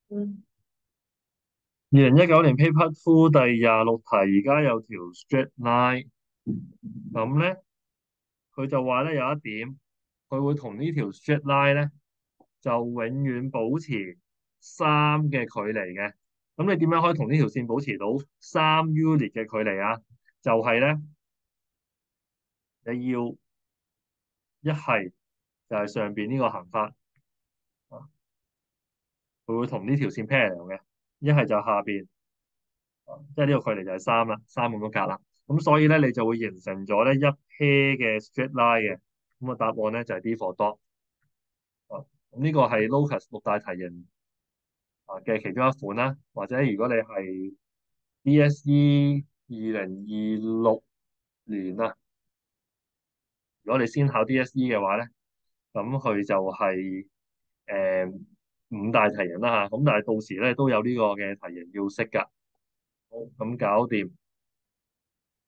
2019年 Paper Two 第26題，而家有條 straight line，咁咧佢就話咧有一點，佢會同呢條 straight line 咧就永遠保持3嘅距離嘅。咁你點樣可以同呢條線保持到3 unit 嘅距離啊？就係咧，你要一係就係上邊呢個行法，啊佢會同呢條線 parallel 嘅；一係就下邊，即係呢個距離就係三啦，3咁多格啦。咁所以咧，你就會形成咗咧一 pair 嘅 straight line 嘅。咁啊，答案咧就係 D for dot。啊，咁呢個係 Locus 6大題型嘅其中一款啦。或者如果你係 DSE 2026年啊，如果你先考 DSE 嘅話咧，咁佢就係誒5大題型啦嚇。咁但係到時咧都有呢個嘅題型要識㗎。好，咁搞掂。